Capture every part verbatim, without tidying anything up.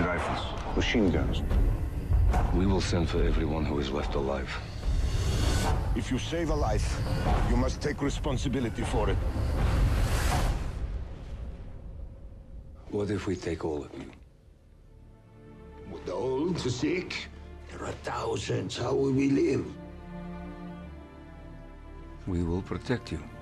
rifles, machine guns. We will send for everyone who is left alive. If you save a life, you must take responsibility for it. What if we take all of you? With the old, the sick, there are thousands. How will we live? We will protect you.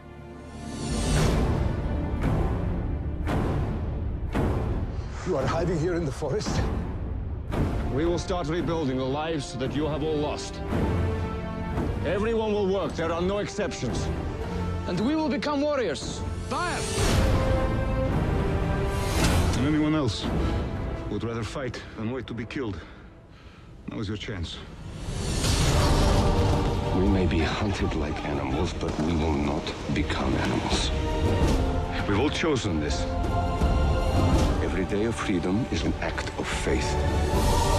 You are hiding here in the forest? We will start rebuilding the lives that you have all lost. Everyone will work, there are no exceptions. And we will become warriors. Fire! And anyone else who would rather fight than wait to be killed, now is your chance. We may be hunted like animals, but we will not become animals. We've all chosen this. Every day of freedom is an act of faith.